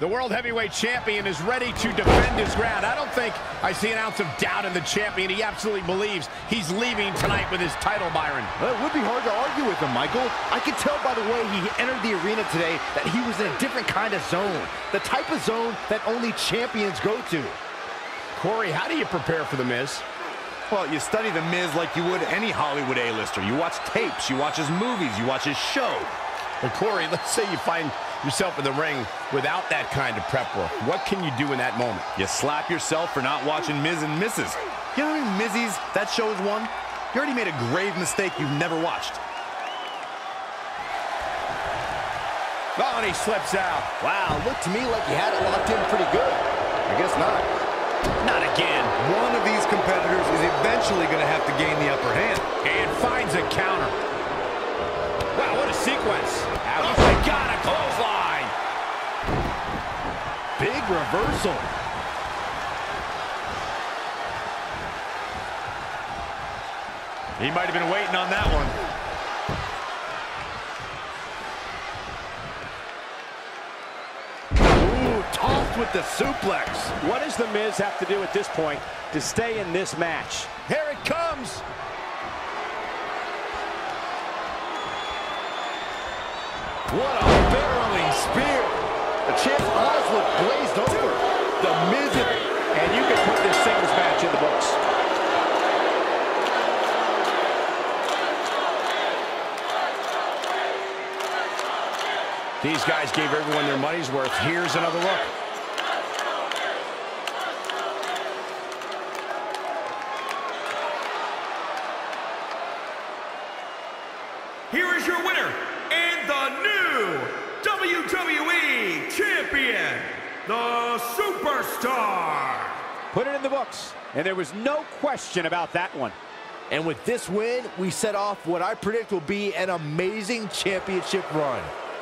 The World Heavyweight Champion is ready to defend his ground. I don't think I see an ounce of doubt in the champion. He absolutely believes he's leaving tonight with his title, Byron. Well, it would be hard to argue with him, Michael. I could tell by the way he entered the arena today that he was in a different kind of zone. The type of zone that only champions go to. Corey, how do you prepare for The Miz? Well, you study The Miz like you would any Hollywood A-lister. You watch tapes, you watch his movies, you watch his show. But Corey, let's say you find yourself in the ring without that kind of prep work. What can you do in that moment? You slap yourself for not watching Miz and Mrs. You know how many Mizzies that show has won? You already made a grave mistake you've never watched. Oh, and he slips out. Wow, looked to me like he had it locked in pretty good. I guess not. Not again. One of these competitors is eventually going to have to gain the upper hand. And finds a counter. Wow, what a sequence. Oh my God, a clothesline. Big reversal. He might have been waiting on that one. Ooh, tossed with the suplex. What does The Miz have to do at this point to stay in this match? Here it comes. What a barreling spear. The champ's eyes look glazed over. The Miz, And you can put this singles match in the books. These guys gave everyone their money's worth. Here's another look. Here is your winner and the new WWE Champion, the Superstar. Put it in the books. And there was no question about that one. and with this win, we set off what I predict will be an amazing championship run.